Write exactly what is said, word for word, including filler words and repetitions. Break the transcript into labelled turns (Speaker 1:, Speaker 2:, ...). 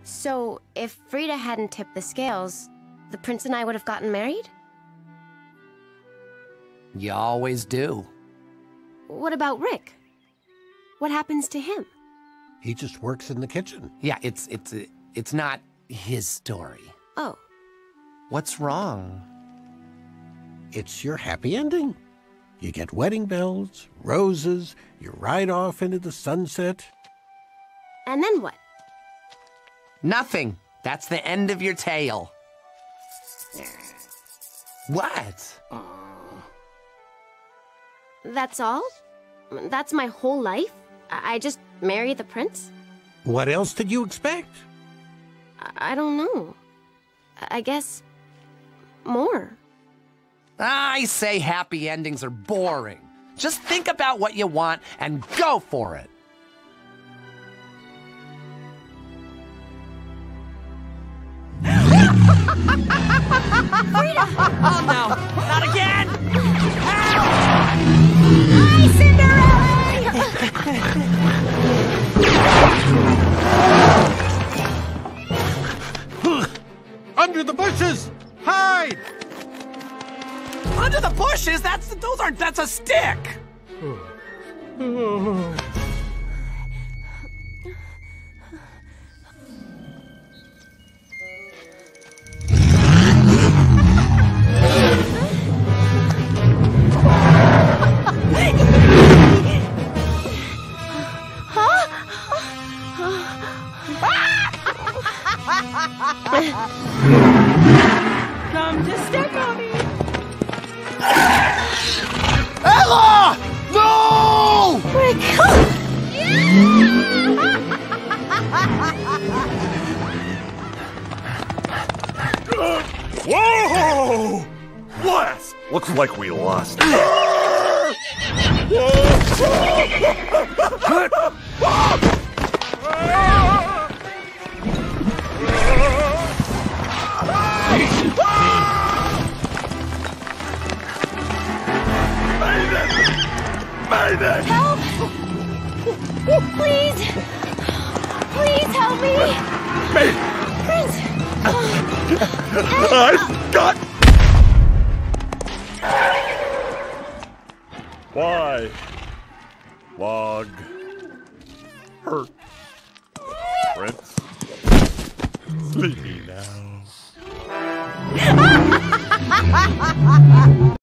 Speaker 1: So, if Frida hadn't tipped the scales, the prince and I would have gotten married?
Speaker 2: You always do.
Speaker 1: What about Rick? What happens to him?
Speaker 3: He just works in the kitchen.
Speaker 2: Yeah, it's it's it's not his story.
Speaker 1: Oh.
Speaker 2: What's wrong?
Speaker 3: It's your happy ending. You get wedding bells, roses, you ride off into the sunset.
Speaker 1: And then what?
Speaker 2: Nothing. That's the end of your tale. What?
Speaker 1: That's all? That's my whole life? I I just marry the prince?
Speaker 3: What else did you expect?
Speaker 1: I I don't know. I I guess... more.
Speaker 2: I say happy endings are boring. Just think about what you want and go for it.
Speaker 1: Frida!
Speaker 2: Oh no, not again!
Speaker 1: Hi, Cinderella!
Speaker 3: Under the bushes! Hide!
Speaker 2: Under the bushes? That's those aren't. That's a stick.
Speaker 1: Come to stick on me!
Speaker 2: Ella! No!
Speaker 1: Rick!
Speaker 4: Whoa! Blast! Looks like we lost. Mayday!
Speaker 1: Help! Please! Please help me!
Speaker 4: Mayday!
Speaker 1: Prince!
Speaker 4: I've got... Why? Log. Hurt. Prince. Sleepy now.